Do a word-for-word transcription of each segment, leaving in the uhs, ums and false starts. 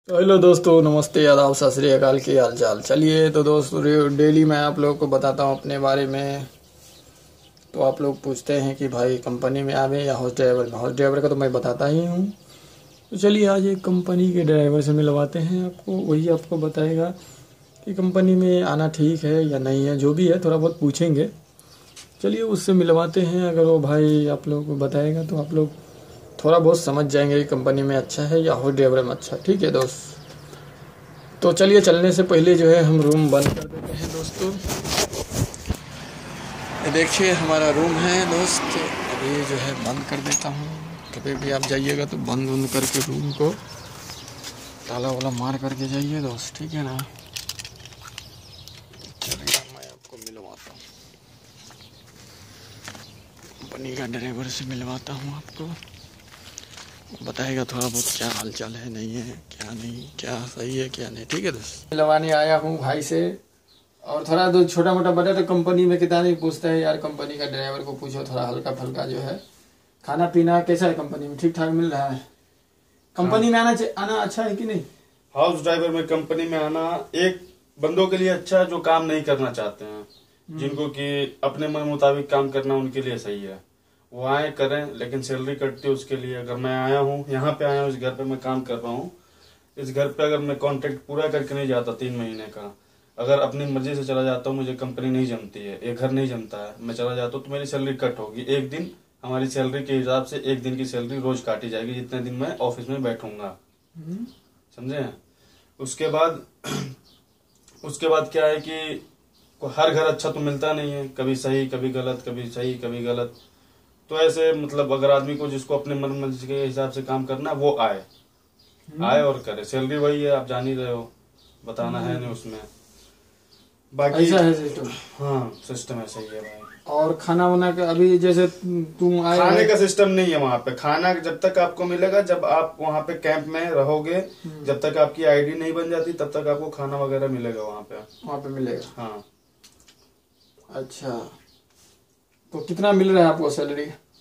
तो हेलो दोस्तों, नमस्ते, आदाब, सत श्री अकाल, की हाल चाल। चलिए तो दोस्तों, डेली मैं आप लोगों को बताता हूँ अपने बारे में। तो आप लोग पूछते हैं कि भाई कंपनी में आवे या हाउस ड्राइवर में। हाउस ड्राइवर का तो मैं बताता ही हूँ। तो चलिए आज एक कंपनी के ड्राइवर से मिलवाते हैं आपको। वही आपको बताएगा कि कंपनी में आना ठीक है या नहीं है, जो भी है थोड़ा बहुत पूछेंगे। चलिए उससे मिलवाते हैं। अगर वो भाई आप लोगों को बताएगा तो आप लोग थोड़ा बहुत समझ जाएंगे कि कंपनी में अच्छा है या हाउस ड्राइवर में अच्छा। ठीक है दोस्त, तो चलिए चलने से पहले जो है हम रूम बंद कर देते हैं दोस्तों। ये देखिए हमारा रूम है दोस्त, अभी जो है बंद कर देता हूँ। कभी भी आप जाइएगा तो बंद बंद करके रूम को ताला वाला मार करके जाइए दोस्त, ठीक है ना। चलिए मैं आपको मिलवाता हूँ, कंपनी का ड्राइवर से मिलवाता हूँ आपको। बताएगा थोड़ा बहुत क्या हाल चाल है, नहीं है क्या, नहीं क्या सही है क्या नहीं। ठीक है दोस्त, मिलवाने आया हूँ भाई से। और थोड़ा दो छोटा मोटा बता तो कंपनी में कितना नहीं पूछता है यार। कंपनी का ड्राइवर को पूछो, थोड़ा हल्का फुल्का जो है खाना पीना कैसा है कंपनी में, ठीक ठाक मिल रहा है। कंपनी में आना आना अच्छा है कि नहीं। हाउस ड्राइवर में कंपनी में आना एक बंदों के लिए अच्छा है जो काम नहीं करना चाहते हैं, जिनको कि अपने मन मुताबिक काम करना उनके लिए सही है। वो आए करें, लेकिन सैलरी कटती है उसके लिए। अगर मैं आया हूँ यहाँ पे आया हूँ, इस घर पे मैं काम कर रहा हूँ, इस घर पे अगर मैं कॉन्ट्रैक्ट पूरा करके नहीं जाता तीन महीने का, अगर अपनी मर्जी से चला जाता हूँ, मुझे कंपनी नहीं जमती है, एक घर नहीं जमता है, मैं चला जाता हूँ तो मेरी सैलरी कट होगी। एक दिन हमारी सैलरी के हिसाब से एक दिन की सैलरी रोज काटी जाएगी, जितने दिन मैं ऑफिस में बैठूंगा, समझे। उसके बाद उसके बाद क्या है कि हर घर अच्छा तो मिलता नहीं है, कभी सही कभी गलत, कभी सही कभी गलत। तो ऐसे मतलब अगर आदमी को जिसको अपने मन मर्जी के हिसाब से काम करना है वो आए आए और करे। सैलरी वही है, आप जान ही रहे हो, बताना है नहीं उसमें। बाकी ऐसा है सिस्टम। हाँ, सिस्टम ऐसा ही है भाई। और खाना वाना का अभी जैसे तुम आए, खाने का सिस्टम नहीं है वहाँ पे। खाना जब तक आपको मिलेगा जब आप वहाँ पे कैंप में रहोगे, जब तक आपकी आईडी नहीं बन जाती तब तक आपको खाना वगैरह मिलेगा वहाँ पे। वहाँ पे मिलेगा। हाँ। अच्छा, तो कितना मिल रहा है आपको सैलरी?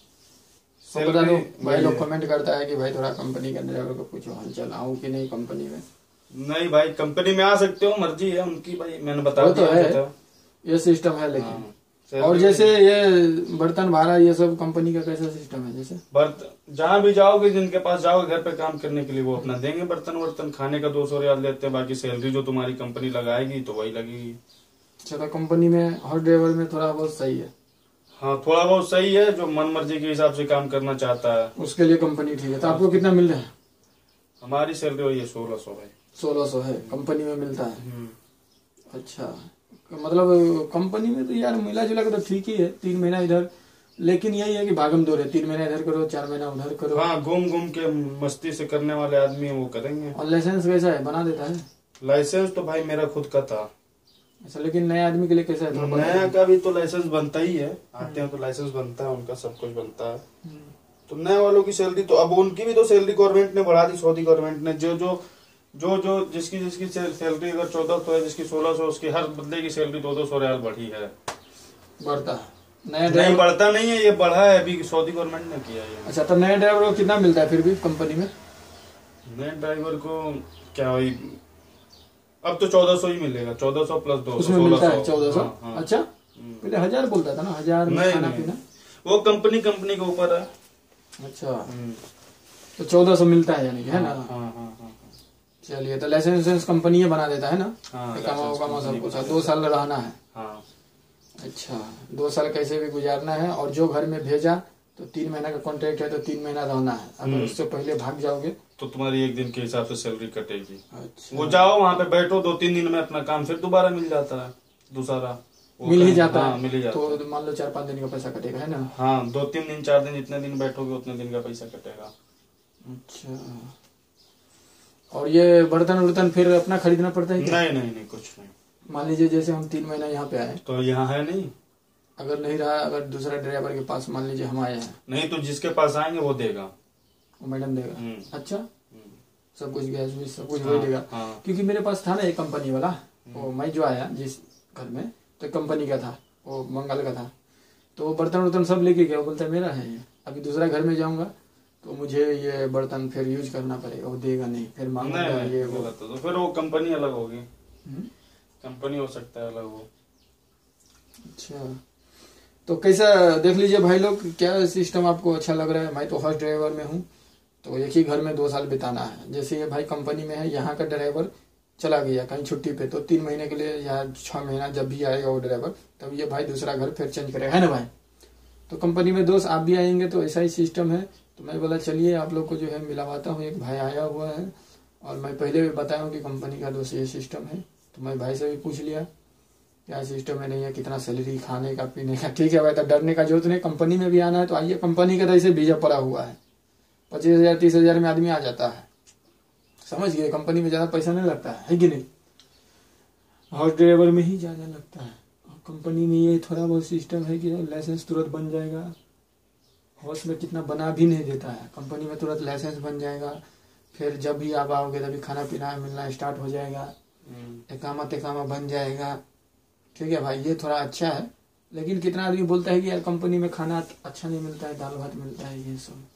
तो बता दो भाई। लोग कमेंट करता है कि भाई थोड़ा कंपनी के ड्राइवर को पूछो हाल चाल, आऊँ कि नहीं कंपनी में। नहीं भाई, कंपनी में आ सकते हो, मर्जी है उनकी भाई, मैंने बता दिया तो है, ये सिस्टम है। लेकिन हाँ, और जैसे ये बर्तन भाड़ा ये सब कंपनी का कैसा सिस्टम है? जैसे बर्तन जहाँ भी जाओगे, जिनके पास जाओगे घर पे काम करने के लिए, वो अपना देंगे बर्तन वर्तन। खाने का दो सौ रियाल देते हैं, बाकी सैलरी जो तुम्हारी कंपनी लगाएगी तो वही लगेगी। अच्छा, तो कंपनी में हर ड्राइवर में थोड़ा बहुत सही है। हाँ, थोड़ा बहुत सही है, जो मन मर्जी के हिसाब से काम करना चाहता है उसके लिए कंपनी ठीक है। तो आपको कितना मिल रहा है? हमारी सैलरी वही है सोलह सौ भाई। सोलह सौ है कंपनी में मिलता है। अच्छा, मतलब कंपनी में तो यार मिला जुला के तो ठीक ही है, तीन महीना इधर। लेकिन यही है कि भागम दौड़ है, तीन महीना इधर करो, चार महीना उधर करो। हाँ, घूम घूम के मस्ती से करने वाले आदमी वो करेंगे। और लाइसेंस कैसा है, बना देता है? लाइसेंस तो भाई मेरा खुद का था। अच्छा, लेकिन नए आदमी के लिए कैसा है? नया का भी तो लाइसेंस बनता ही है, आते हैं तो लाइसेंस बनता है उनका, सब कुछ बनता है। तो नए वालों की सैलरी तो अब उनकी भी तो सैलरी गवर्नमेंट ने बढ़ा दी, सऊदी गवर्नमेंट ने। जो जो जो जो जिसकी जिसकी सैलरी अगर चौदह सौ है, जिसकी सोलह सौ, उसकी हर बंदे की सैलरी दो दो सौ रियाल बढ़ी है। बढ़ता है नहीं, बढ़ता नहीं है, ये बढ़ा है अभी, सऊदी गवर्नमेंट ने किया है। अच्छा, तो नए ड्राइवर को कितना मिलता है फिर भी कंपनी में? नए ड्राइवर को क्या भाई, अब तो चौदह सौ ही मिलेगा, चौदह सौ प्लस दो सौ मिलता है। चौदह सौ? अच्छा, पहले हजार बोलता था ना, हजार में खाना पीना। वो कंपनी कंपनी के ऊपर है। अच्छा, तो चौदह सौ मिलता है यानी कि, है ना। हाँ हाँ हाँ। चलिए, तो लाइसेंस वाइसेंस कंपनी बना देता है ना। हाँ, कमाओ कमाओ सब कुछ, दो साल रहना है। हाँ। अच्छा, दो साल कैसे भी गुजारना है। और जो घर में भेजा तो तीन महीना का कॉन्ट्रैक्ट है, तो तीन महीना रहना है। अगर उससे पहले भाग जाओगे तो तुम्हारी एक दिन के हिसाब से सैलरी कटेगी। अच्छा, वो जाओ वहाँ पे बैठो दो तीन दिन में अपना काम फिर दोबारा मिल जाता है, दूसरा मिल ही जाता हाँ, है। मिल ही जाता है। तो मान लो चार पाँच दिन का पैसा कटेगा, है ना। हाँ, दो तीन दिन चार दिन जितने दिन बैठोगे उतने दिन का पैसा कटेगा। अच्छा, और ये बर्तन वर्तन फिर अपना खरीदना पड़ता है? नहीं नहीं नहीं, कुछ नहीं। मान लीजिए जैसे हम तीन महीना यहाँ पे आए तो यहाँ है नहीं, अगर नहीं रहा, अगर दूसरा ड्राइवर के पास मान लीजिए हम आए हैं, नहीं तो जिसके पास आएंगे वो देगा, वो मैडम देगा। अच्छा, सब कुछ गैस भी सब कुछ हाँ, वही देगा। हाँ। क्योंकि मेरे पास था ना एक कंपनी वाला, वो मैं जो आया जिस घर में, तो कंपनी का था, वो मंगल का था। तो वो बर्तन वर्तन सब लेके गया, वो बोलता मेरा है ये। अभी दूसरा घर में जाऊंगा तो मुझे ये बर्तन फिर यूज करना पड़ेगा, वो देगा नहीं, फिर मांगूंगा ये वो। गलत है, तो फिर वो कंपनी अलग होगी, हम्म? कंपनी हो सकता है अलग वो। अच्छा, तो कैसा देख लीजिए भाई लोग, क्या सिस्टम आपको अच्छा लग रहा है। मैं तो फर्स्ट ड्राइवर में हूँ, तो एक ही घर में दो साल बिताना है। जैसे ये भाई कंपनी में है, यहाँ का ड्राइवर चला गया कहीं छुट्टी पे, तो तीन महीने के लिए या छह महीना जब भी आएगा वो ड्राइवर, तब ये भाई दूसरा घर फिर चेंज करेगा, है ना भाई। तो कंपनी में दोस्त आप भी आएंगे तो ऐसा ही सिस्टम है। तो मैं बोला चलिए आप लोग को जो है मिलावाता हूँ, एक भाई आया हुआ है और मैं पहले भी बताया हूँ कि कंपनी का दोस्त ये सिस्टम है। तो मैं भाई से भी पूछ लिया क्या सिस्टम है, नहीं है, कितना सैलरी, खाने का पीने का। ठीक है भाई, तो डरने का जरूरत नहीं, कंपनी में भी आना है तो आइए। कंपनी का तो ऐसे वीजा पड़ा हुआ है, पच्चीस हजार तीस हजार में आदमी आ जाता है, समझ गए। कंपनी में ज्यादा पैसा नहीं लगता है, है कि नहीं। हाउस ड्राइवर में ही ज्यादा लगता है। और कंपनी में ये थोड़ा बहुत सिस्टम है कि लाइसेंस तुरंत बन जाएगा। हाउस में कितना बना भी नहीं देता है, कंपनी में तुरंत लाइसेंस बन जाएगा। फिर जब भी आप आओगे तभी खाना पीना मिलना स्टार्ट हो जाएगा, एकामा तेकामा बन जाएगा। ठीक है भाई, ये थोड़ा अच्छा है। लेकिन कितना आदमी बोलता है कि यार कंपनी में खाना अच्छा नहीं मिलता है, दाल भात मिलता है, ये सब।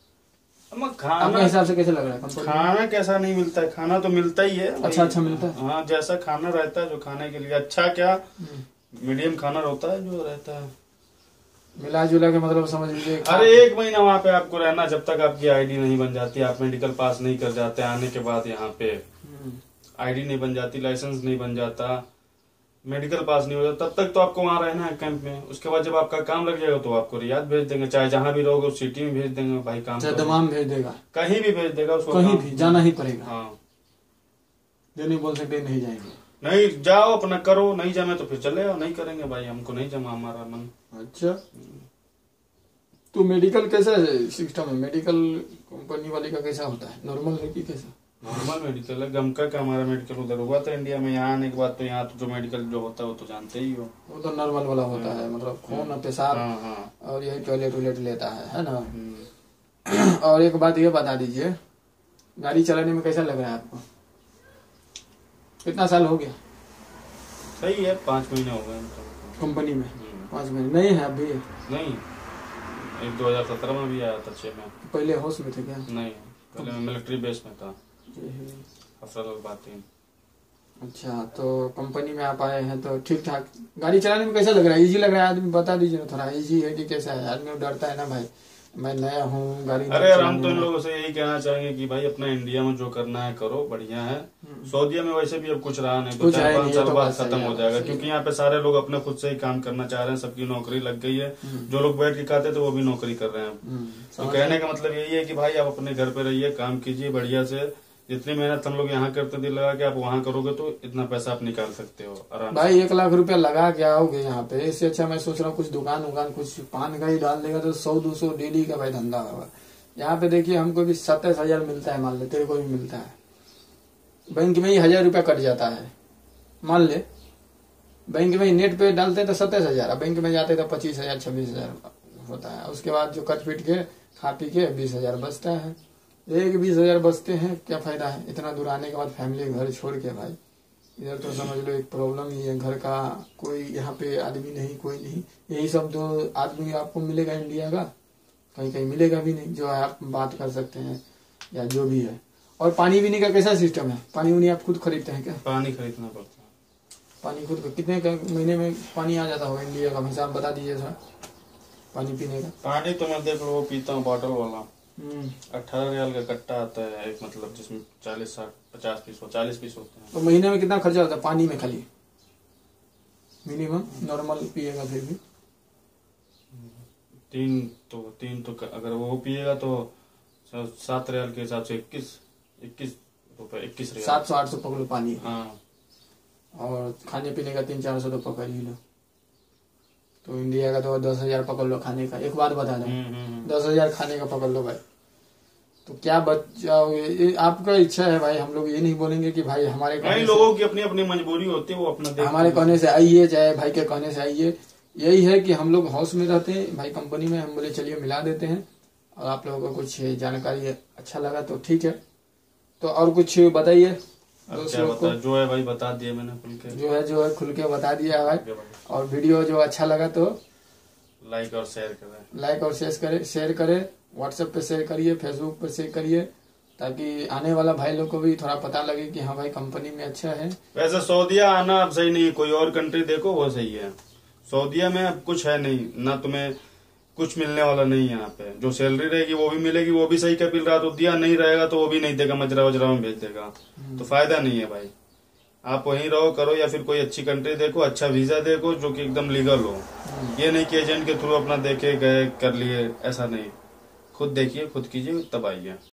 खाना आपके हिसाब से कैसे लग रहा है कंपनी? खाना कैसा नहीं मिलता है, खाना तो मिलता ही है, अच्छा अच्छा मिलता है। हाँ, जैसा खाना रहता है जो खाने के लिए अच्छा, क्या मीडियम खाना रहता है जो रहता है, मिला जुला के मतलब समझ लीजिए। अरे एक महीना वहाँ पे आपको रहना, जब तक आपकी आईडी नहीं बन जाती, आप मेडिकल पास नहीं कर जाते, आने के बाद यहाँ पे आईडी नहीं बन जाती, लाइसेंस नहीं बन जाता, मेडिकल पास नहीं हो जाता, तब तक तो आपको वहाँ रहना है कैंप में। उसके बाद जब आपका काम लग जाएगा तो आपको रियाद भेज देंगे, चाहे जहाँ भी रहोगे उस सिटी में भेज देंगे भाई, काम चाहे दमाम भेज देगा, कहीं भी भेज देगा उसको, कहीं भी जाना ही पड़ेगा। हाँ, जो नहीं बोल सकते नहीं जाएंगे, नहीं जाओ अपना करो, नहीं जमे तो फिर चले आओ, नहीं करेंगे भाई, हमको नहीं जमा हमारा मन। अच्छा, तो मेडिकल कैसा सिस्टम है? मेडिकल कंपनी वाले का कैसा होता है, नॉर्मल है कि कैसा? नॉर्मल मेडिकल है, गमका का हमारा मेडिकल उधर हुआ था इंडिया में, यहाँ आने के बाद तो यहाँ तो जो मेडिकल जो होता है वो तो जानते ही हो, वो तो नॉर्मल वाला होता है, मतलब खून और पेशाब हाँ हाँ, और यही टॉयलेट वॉयलेट लेता है, है ना। और एक बात ये बता दीजिए, गाड़ी चलाने में कैसा लग रहा है आपको? कितना साल हो गया? सही है, पाँच महीने हो गए कंपनी में। पाँच महीने नहीं है अभी? नहीं, एक दो हजार सत्रह में भी आया था, छह में। पहले हाउस में थे क्या? नहीं, पहले मैं मिलिट्री बेस में था, अफसर बात। अच्छा, तो कंपनी में आप आए हैं तो ठीक ठाक। गाड़ी चलाने में कैसा लग रहा है? इजी लग रहा है? आदमी बता दीजिए ना थोड़ा, इजी है कि कैसा है? आदमी डरता है ना भाई, मैं नया हूँ गाड़ी। अरे यार, हम तो इन लोगों से यही कहना चाहेंगे कि भाई अपना इंडिया में जो करना है करो, बढ़िया है। सऊदीया में वैसे भी अब कुछ रहा नहीं, तो चार पाँच साल बाद खत्म हो जाएगा, क्योंकि यहाँ पे सारे लोग अपने खुद से ही काम करना चाह रहे हैं, सबकी नौकरी लग गई है। जो लोग बैठ के खाते थे वो भी नौकरी कर रहे हैं। तो कहने का मतलब यही है कि भाई आप अपने घर पे रहिए, काम कीजिए बढ़िया से। जितनी मेहनत हम लोग यहाँ करते दिल लगा के आप वहाँ करोगे तो इतना पैसा आप निकाल सकते हो आराम से। भाई एक लाख रुपया लगा के आओगे यहाँ पे, इससे अच्छा मैं सोच रहा हूँ कुछ दुकान उकान कुछ पान का ही डाल देगा तो सौ दो सौ डेली का भाई धंधा होगा। यहाँ पे देखिए हमको भी सत्ताईस हजार मिलता है, मान ले तेरे को भी मिलता है, बैंक में ही हजार रुपया कट जाता है, मान ले बैंक में ही नेट पे डालते हैं तो सत्ताईस हजार, बैंक में जाते तो पच्चीस हजार छब्बीस हजार होता है। उसके बाद जो कट पीट के खा पी के बीस हजार बचता है। एक बीस हजार बचते हैं, क्या फायदा है इतना दूर आने के बाद फैमिली घर छोड़ के भाई। इधर तो समझ लो एक प्रॉब्लम ही है, घर का कोई यहाँ पे आदमी नहीं, कोई नहीं, यही सब दो आदमी आपको मिलेगा इंडिया का, कहीं कहीं मिलेगा भी नहीं जो आप बात कर सकते हैं या जो भी है। और पानी पीने का कैसा सिस्टम है? पानी उनी आप खुद खरीदते हैं क्या? पानी खरीदना पड़ता है। पानी खुद कितने का महीने में पानी आ जाता होगा इंडिया का हिसाब बता दीजिए सर, पानी पीने का। पानी तो मैं देख लो वो पीता हूँ बॉटल वाला, अठारह रियाल का कट्टा आता है एक, मतलब जिसमें चालीस साठ पचास पीस हो चालीस पीस होते हैं। तो महीने में कितना खर्चा होता है पानी में खाली मिनिमम? नॉर्मल पिएगा फिर भी तीन तो तीन तो अगर वो पिएगा तो सात रियाल के हिसाब से इक्कीस इक्कीस रुपए इक्कीस रियाल, सात सौ आठ सौ पकड़ लो पानी। हाँ, और खाने पीने का तीन चार सौ तो पकड़ ही लो, तो इंडिया का तो दस हजार पकड़ लो खाने का। एक बात बता दें, दस हजार खाने का पकड़ लो भाई, तो क्या बच जाओगे? आपका इच्छा है भाई, हम लोग ये नहीं बोलेंगे कि भाई हमारे कई लोगों की अपनी अपनी मजबूरी होती है, वो अपना हमारे कहने से आइए चाहे भाई के कहने से आइए। यही है कि हम लोग हाउस में रहते हैं भाई, कंपनी में हम बोले चलिए मिला देते हैं, और आप लोगों को कुछ जानकारी अच्छा लगा तो ठीक है। तो और कुछ बताइए क्या बता, जो है भाई बता दिए मैंने खुल के, जो है जो है खुल के बता दिया है भाई। और वीडियो जो अच्छा लगा तो लाइक और शेयर करें लाइक और शेयर करें शेयर करें व्हाट्सएप पे शेयर करिए, फेसबुक पे शेयर करिए, ताकि आने वाला भाई लोग को भी थोड़ा पता लगे कि हाँ भाई कंपनी में अच्छा है। वैसे सऊदीया आना अब सही नहीं है, कोई और कंट्री देखो वो सही है। सऊदीया में अब कुछ है नहीं, ना तुम्हें कुछ मिलने वाला नहीं है यहाँ पे। जो सैलरी रहेगी वो भी मिलेगी, वो भी सही कपिल रात तो दिया नहीं रहेगा तो वो भी नहीं देगा, मजरा वजरा में भेज देगा, तो फायदा नहीं है भाई। आप वहीं रहो करो, या फिर कोई अच्छी कंट्री देखो, अच्छा वीजा देखो जो कि एकदम लीगल हो। ये नहीं कि एजेंट के थ्रू अपना देखे गए कर लिए, ऐसा नहीं। खुद देखिए, खुद कीजिए, तब आइए।